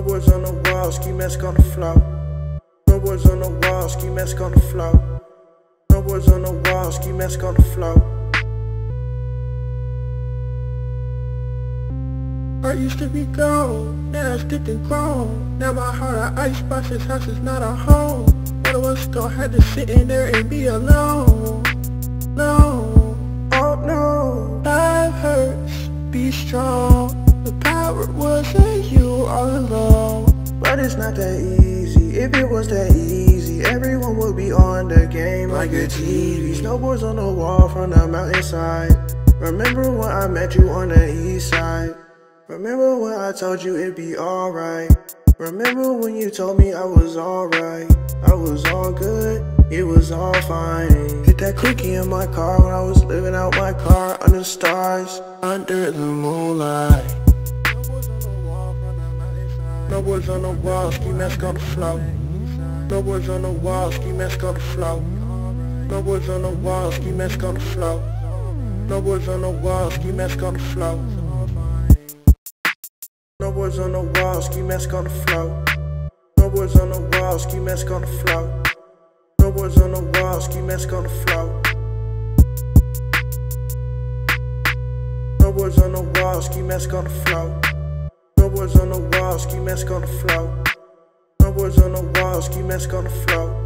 Snowboards on the wall, ski mask on the floor. Snowboards on the wall, ski mask on the floor. Snowboards on the wall, ski mask on the floor. Heart used to be gold, now it's dipped and grown. Now my heart a icebox, this house is not a home. One of us gon' have to sit in there and be alone. Alone. Oh no, Life hurts, be strong. The power wasn't you all alone. but it's not that easy. If it was that easy, everyone would be on the game like a TV. Snowboards on the wall from the mountainside. Remember when I met you on the east side? Remember when I told you it'd be alright? Remember when you told me I was alright? I was all good, it was all fine. Hit that quickie in my car when I was living out my car under the stars, under the moonlight. Snowboards on the wall, ski mask on the floor. Snowboards on the wall, ski mask on the floor. Snowboards on the wall, ski mask on the floor. Snowboards on the wall, ski mask on the floor. Snowboards on the wall, ski mask on the floor. Snowboards on the wall, ski mask on the floor. Snowboards on the wall, ski mask on the floor. Snowboards on the wall, ski mask on the floor. Snowboards on the wall, ski mask on the floor. Snowboards on the wall, ski mask on the floor.